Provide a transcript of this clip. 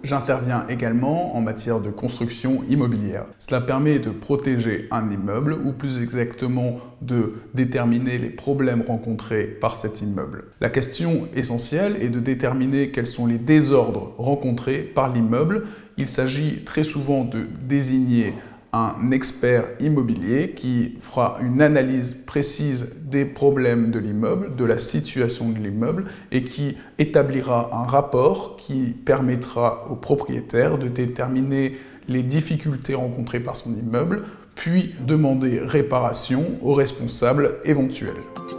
J'interviens également en matière de construction immobilière. Cela permet de protéger un immeuble, ou plus exactement de déterminer les problèmes rencontrés par cet immeuble. La question essentielle est de déterminer quels sont les désordres rencontrés par l'immeuble. Il s'agit très souvent de désigner un expert immobilier qui fera une analyse précise des problèmes de l'immeuble, de la situation de l'immeuble et qui établira un rapport qui permettra au propriétaire de déterminer les difficultés rencontrées par son immeuble, puis demander réparation aux responsables éventuels.